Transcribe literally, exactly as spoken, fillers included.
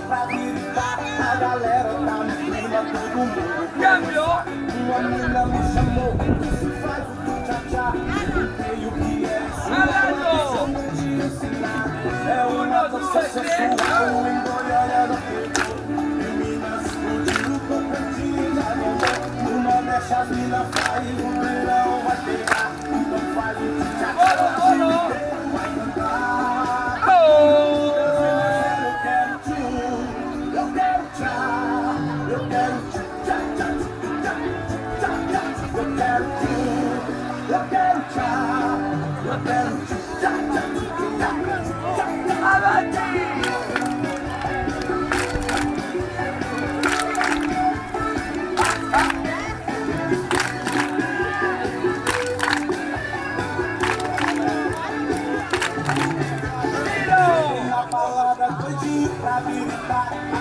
pra gritar, a galera tá no clima, todo mundo Campeão! Uma mina me chamou, disse faz o tchá-tchá. Perguntei o que é isso, ela me de ensinar. É uma dança sensual, em Goiânia não pegou. Em Minas explodiu, com cantinho já mandou. Numa dessas mina faz, o verão vai pegar. Então faz o tchá-tchá, o inteiro vai cantar. Eu quero tchu, eu quero tchá, eu quero tchá-tchá. Eu quero tchu, eu quero tchá, eu quero tchá, tchá, tchá, tchá, tchá, tchá. Na balada doidinho pra gritar.